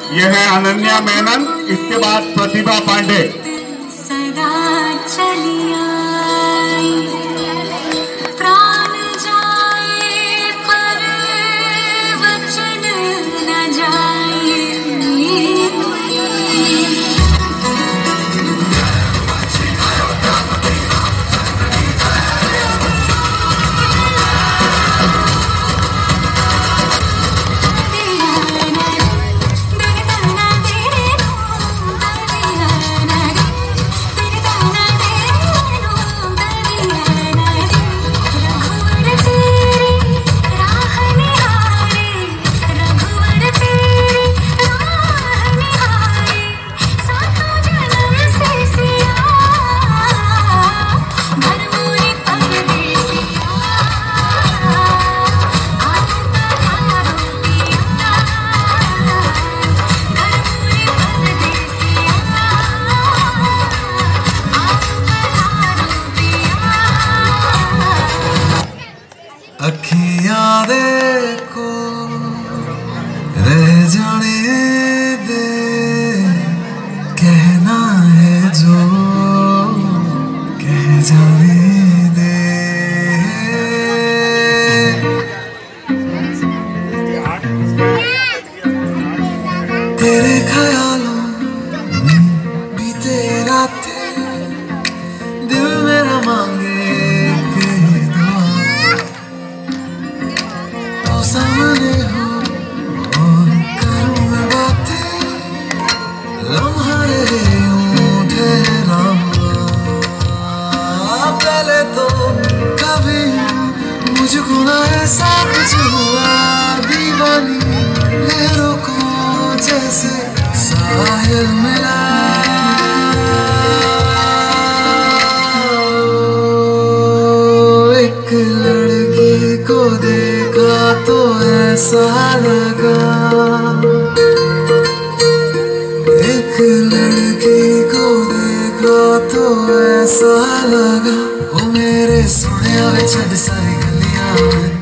यह है अनन्या मेनन, इसके बाद प्रतिभा पांडे। सदा चलिया प्राण जाए पर वचन न जाए। अखियां देखो रह जाने दे, कहना है जो कह जाने दे। तेरे ख्यालों में बीते रातें दिल मेरा मांगे सामने हो और करूं मैं बातें, लम्हा रहे यूं ठहरा हुआ। पहले तो कभी मुझको ना ऐसा कुछ हुआ, दीवानी लहरों को जैसे साहिल मिला। एक लड़की को देखा तो ऐसा लगा, एक लड़की को देखा तो ऐसा लगा। वो मेरे सुने वे छड़ सारी गलियां में